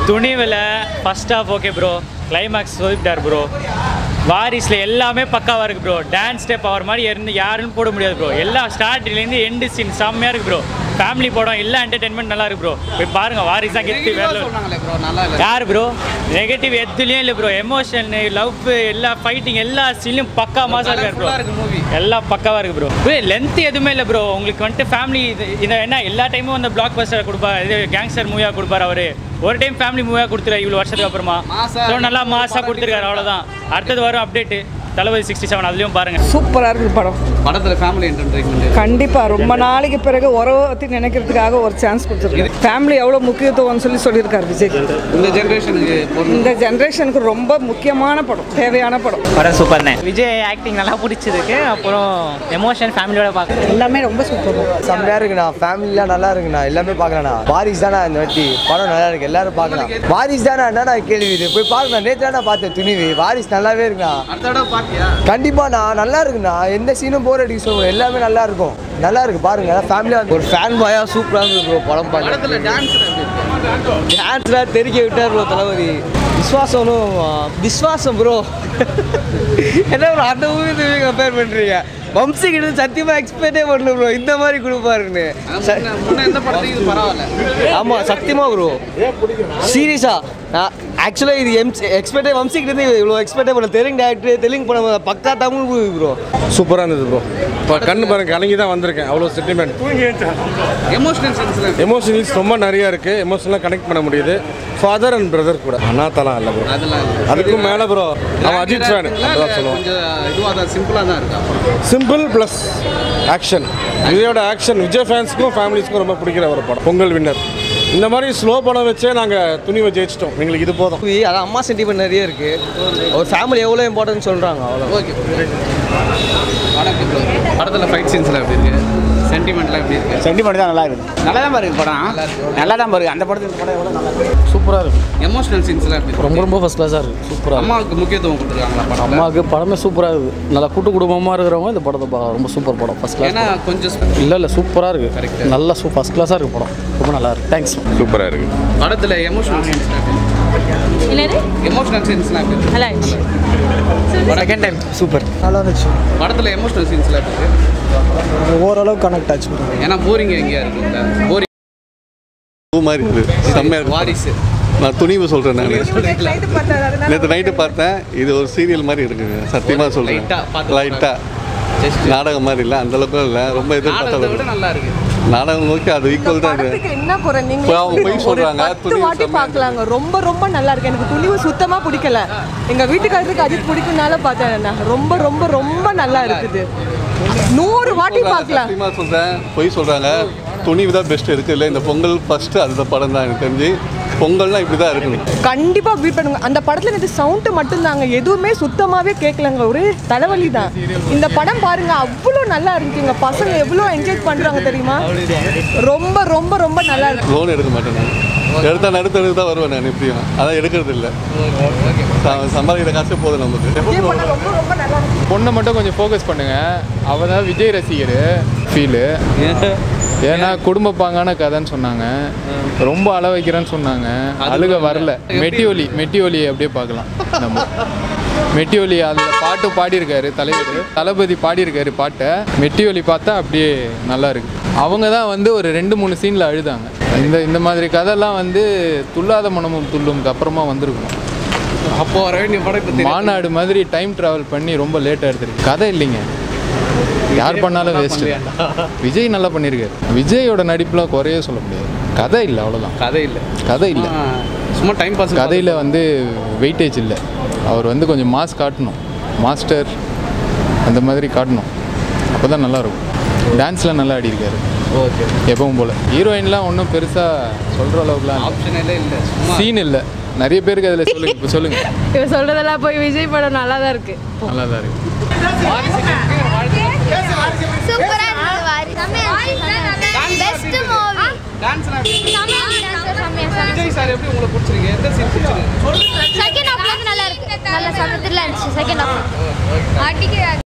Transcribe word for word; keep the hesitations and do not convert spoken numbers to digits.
துணிவில் first off okay bro, climax சொல்லிட்டார் bro. வாரிஸ்ல எல்லாமே பக்காவாக இருக்குது ப்ரோ. டான்ஸ் ஸ்டெப் அவர் மாதிரி இருந்து யாருன்னு போட முடியாது ப்ரோ. எல்லாம் ஸ்டார்ட்லேருந்து எண்டு சீன் செம்மையாக இருக்குது ப்ரோ. ஃபேமிலி படம் எல்லா என்டர்டைன்மெண்ட் நல்லா இருக்கு ப்ரோ. போய் பாருங்க வாரிஸ் தான் கெத்து வேற. யார் ப்ரோ நெகட்டிவ் எதுலேயும் இல்லை ப்ரோ. எமோஷன், லவ், எல்லா ஃபைட்டிங் எல்லா சீன்லையும் பக்கா மாசா இருக்காரு ப்ரோ. எல்லாம் பக்காவாக இருக்குது ப்ரோ. ப்ரோ லென்த் எதுவுமே இல்லை ப்ரோ. உங்களுக்கு வந்துட்டு ஃபேமிலி இந்த என்ன எல்லா டைமும் அந்த பிளாக் பஸ்டர் கொடுப்பாரு, இது கேங்ஸ்டர் மூவியாக கொடுப்பாரு அவர். ஒரு டைம் ஃபேமிலி மூவியாக கொடுத்துருவாரு இவ்வளோ வருஷத்துக்கு அப்புறமா. ஸோ நல்லா மாசாக கொடுத்துருக்காரு, அவ்வளோதான். அடுத்தது வரும் அப்டேட்டு தளபதி சிக்ஸ்டி செவன், அதுலேயும் பாருங்கள் சூப்பராக இருக்குது படம். படத்தில் ஃபேமிலி என்டர்டைன்மெண்ட் கண்டிப்பாக ரொம்ப நாளைக்கு பிறகு உறவை பற்றி நினைக்கிறதுக்காக ஒரு சான்ஸ் கொடுத்துருக்காரு. ஃபேமிலி எவ்வளோ முக்கியத்துவம்னு சொல்லி சொல்லியிருக்காரு விஜய். இந்த ஜென்ரேஷனுக்கு இந்த ஜென்ரேஷனுக்கு ரொம்ப முக்கியமான படம், தேவையான படம். படம் சூப்பர்ண்ணே. விஜய் ஆக்டிங் நல்லா பிடிச்சிருக்கு. அப்புறம் எமோஷன் ஃபேமிலியோட பார்க்க எல்லாமே ரொம்ப சூப்பர். செம்மையாக இருக்குண்ணா, ஃபேமிலிலாம் நல்லா இருக்குண்ணா, எல்லாமே பார்க்கலாண்ணா. வாரிஸ் தானே இந்த வாட்டி படம் நல்லா இருக்கு, எல்லாரும் பார்க்கலாம். வாரிஸ் தானே என்னண்ணா கேள்வி இது, போய் பார்க்கலாம். நேற்று தானே பார்த்தேன் துணிவு. வாரிஸ் நல்லாவே இருக்குண்ணா. கண்டிப்பாண்ணா நல்லா இருக்குண்ணா, எந்த சீனும் போர் அடிக்க சொல்லுவோம், எல்லாமே நல்லா இருக்கும். நல்லா இருக்கு பாருங்க, ஃபேமிலியாக ஒரு ஃபேன் பாயாக சூப்பராக இருக்கு ப்ரோ படம் பார்க்க. டான்ஸ்லாம் தெரிக்க விட்டார் ப்ரோ தளபதி. விஸ்வாசனும் விஸ்வாசம் ப்ரோ என்ன ப்ரோ அந்த ஊருக்கு கம்பேர் பண்ணுறீங்க? வம்சி கிட்ட சத்தியமாக எக்ஸ்பெக்டே பண்ணல ப்ரோ இந்த மாதிரி கொடுப்பாருன்னு. ஆமாம் சத்தியமாக ப்ரோ, சீரியஸா நான் ஆக்சுவலாக இது எம் எக்ஸ்பெக்டே வம்சி கிட்ட இவ்வளோ எக்ஸ்பெக்டே பண்ண. தெலுங்கு டேரக்டர் தெலுங்கு படம் பக்கா தமிழ் மூவி ப்ரோ. சூப்பராக இருந்தது ப்ரோ. இப்போ கண்ணு பாருங்க கலங்கி தான் வந்திருக்கேன், அவ்வளோ சென்டிமெண்ட். எமோஷனல்ஸ் ரொம்ப நிறையா இருக்குது, எமோஷனலாக கனெக்ட் பண்ண முடியுது. ஃபாதர் அண்ட் பிரதர் கூட அண்ணாத்தலாம் இல்லை ப்ரோ, அதுக்கும் மேலே ப்ரோ. அவன் அஜித் ஃபேன், அதான் சொல்லுவான். சிம்பிளாக தான் இருக்கா. Simple plus action. விஜயோட ஆக்ஷன் விஜய் ஃபேன்ஸுக்கும் ஃபேமிலிஸ்க்கும் ரொம்ப பிடிக்கிற ஒரு படம். பொங்கல் வின்னர். இந்த மாதிரி ஸ்லோ படம் வச்சே நாங்கள் துணிவை ஜெயிச்சிட்டோம், எங்களுக்கு இது போதும். அதான் அம்மா சென்டிமெண்ட் நிறைய இருக்குது, ஒரு ஃபேமிலி எவ்வளோ இம்பார்ட்டன்ட் சொல்கிறாங்க, அவ்வளோ. ஓகே படத்தில் ஃபைட் சீன்ஸ்லாம் எப்படி இருக்குது, சென்டிமெண்ட்லாம் எப்படி இருக்குது? சென்டிமெண்ட் தான் நல்லா இருக்குது, நல்லா தான் பாருங்க படம், நல்லா தான் பாருங்க. அந்த படத்துக்கு படம் எவ்வளோ நல்லா இருக்குது, சூப்பராக இருக்குது. எமோஷனல் சீன்ஸ்லாம் எப்படி? ரொம்ப ரொம்ப ஃபஸ்ட் கிளாஸாக இருக்குது, சூப்பராக. அம்மாவுக்கு முக்கியத்துவம் கொடுத்துருக்காங்களா படம்? அம்மாவுக்கு படமே சூப்பராக இருக்குது. நல்லா கூட்டு குடும்பமாக இருக்கிறவங்க இந்த படத்தை பார்க்கலாம், ரொம்ப சூப்பர் படம், ஃபஸ்ட் கிளாஸ். ஏன்னா கொஞ்சம் இல்லை இல்லை சூப்பராக இருக்குது, கரெக்ட். நல்லா சூ ஃபஸ்ட் கிளாஸாக இருக்குது படம், ரொம்ப நல்லா இருக்குது. தேங்க்ஸ். சூப்பராக இருக்குது படத்தில் எமோஷனல் சீன்ஸ்லாம் எப்படி? எமோஷனல் சீன்ஸ்லாம் எப்படி? நல்லா இருந்துச்சு. செகண்ட் டைம் சூப்பர் நல்லா இருந்துச்சு. படத்தில் எமோஷனல் சீன்ஸ்லாம் எப்படி இருக்குது? ஓரளவுக்கு கனெக்ட் ஆச்சு. ஏன்னா போரிங் எங்கேயா இருக்குல்ல, போரிங் மாதிரி இருக்குது, செம்மையாக இருக்குது. வாரிசு நான் துணிவு சொல்கிறேன். நான் நேற்று நைட்டு பார்த்தேன், இது ஒரு சீரியல் மாதிரி இருக்குங்க, சத்தியமாக சொல்கிறேன். லைட்டாக நாடகம் மாதிரி இல்லை, அந்தளவுக்கும் இல்லை, ரொம்ப எதிர்பார்த்தது நல்லா இருக்குது. நாடகம் நோக்கி அது ஈக்குவல் தான். என்ன குறை, நீங்க அவங்க போய் சொல்கிறாங்க பத்து வாட்டி பார்க்கலாங்க, ரொம்ப ரொம்ப நல்லா இருக்கு. எனக்கு துணிவு சுத்தமாக பிடிக்கல, எங்கள் வீட்டுக்காரருக்கு அஜித் பிடிக்கும்னால பார்த்தேன். ரொம்ப ரொம்ப ரொம்ப நல்லா இருக்குது, நூறு வாட்டி பார்க்கலாம். சத்தியமாக சொல்கிறேன், போய் சொல்கிறாங்க. துணிவு தான் பெஸ்ட் இருக்குது இல்லை, இந்த பொங்கல் ஃபஸ்ட்டு அந்த படம் தான் எனக்கு தெரிஞ்சு. பொங்கல்னா இப்படி தான் இருக்கணும், கண்டிப்பாக பீட் பண்ணுங்க. அந்த படத்தில் எனக்கு சவுண்டு மட்டும்தாங்க, எதுவுமே சுத்தமாகவே கேட்கலங்க, ஒரே தலைவலி தான். இந்த படம் பாருங்க, அவ்வளோ நல்லா இருக்குங்க, பசங்க எவ்வளோ என்ஜாய் பண்ணுறாங்க தெரியுமா, ரொம்ப ரொம்ப ரொம்ப நல்லா இருக்கு. லோன் எடுக்க மாட்டேன் நான், எடுத்தா நடுத்தடுத்து தான் வருவேன் நான், எப்படியும் அதான் எடுக்கிறது இல்லை. சம்பாதிக்கிற காசு போதும் நமக்கு. ரொம்ப ரொம்ப நல்லா இருக்கு. பொண்ணை மட்டும் கொஞ்சம் ஃபோக்கஸ் பண்ணுங்க, அவ தான் விஜய் ரசிகர் ஃபீலு. ஏன்னா குடும்ப பாங்கான கதைன்னு சொன்னாங்க, ரொம்ப அழ வைக்கிறேன்னு சொன்னாங்க, அழுக வரல. மெட்டிஒலி மெட்டிஒலி அப்படியே பார்க்கலாம் நம்ம. மெட்டிஒலி அதில் பாட்டு பாடியிருக்காரு தலைவர், தளபதி பாடியிருக்காரு பாட்டை. மெட்டிஒலி பார்த்தா அப்படியே நல்லா இருக்குது. அவங்க தான் வந்து ஒரு ரெண்டு மூணு சீனில் அழுதாங்க. இந்த இந்த மாதிரி கதைலாம் வந்து துள்ளாத மனமும் துள்ளும்க்கு அப்புறமா வந்திருக்கும். அப்போ வர வேண்டிய படம் இப்போ மாநாடு மாதிரி டைம் ட்ராவல் பண்ணி ரொம்ப லேட்டாக எடுத்துருக்கு. கதை இல்லைங்க, யார் பண்ணாலும் வேஸ்ட்டு. விஜய் நல்லா பண்ணியிருக்காரு, விஜயோட நடிப்புலாம் குறைய சொல்ல முடியாது. கதை இல்லை, அவ்வளோதான். கதை இல்லை, கதை இல்லை, சும்மா டைம் பாஸ். கதையில் வந்து வெயிட்டேஜ் இல்லை. அவர் வந்து கொஞ்சம் மாஸ் காட்டணும், மாஸ்டர் அந்த மாதிரி காட்டணும், அப்போ தான் நல்லாயிருக்கும். டான்ஸ்லாம் நல்லா ஆடியிருக்காரு. ஓகே, எப்பவும் போல். ஹீரோயின்லாம் ஒன்றும் பெருசாக சொல்கிற அளவுக்குலாம் ஆப்ஷன் இல்லை, சீன் இல்லை. நிறைய பேருக்கு அதில் சொல்லுங்க, இப்போ சொல்லுங்க. இப்போ சொல்கிறதெல்லாம் போய் விஜய் படம் நல்லா தான் இருக்குது, நல்லா தான் இருக்குது. சூப்பரா இருந்தது வாரிசு. Best movie. டான்ஸ்லாம் விஜய் சார் எப்படி உங்களுக்கு பிடிச்சிருக்கு? எந்த சீன் பிடிச்சிருக்கு? செகண்ட் ஹாஃப்ல நல்லா இருக்கு, நல்ல சமத்துல இருந்துச்சு செகண்ட் ஹாஃப்.